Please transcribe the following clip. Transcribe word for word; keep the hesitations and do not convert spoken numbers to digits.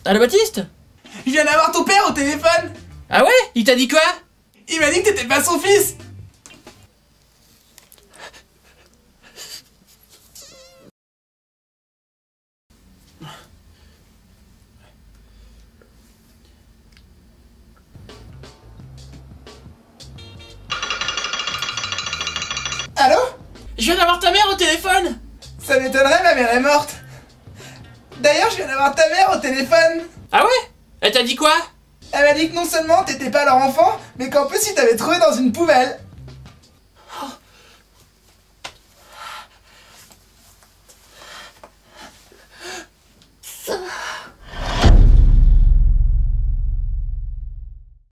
Allô Baptiste? Je viens d'avoir ton père au téléphone. Ah ouais? Il t'a dit quoi? Il m'a dit que t'étais pas son fils. Allô? Je viens d'avoir ta mère au téléphone. Ça m'étonnerait, ma mère est morte. D'ailleurs, je viens d'avoir ta mère au téléphone. Ah ouais? Elle t'a dit quoi? Elle m'a dit que non seulement t'étais pas leur enfant, mais qu'en plus ils t'avaient trouvé dans une poubelle.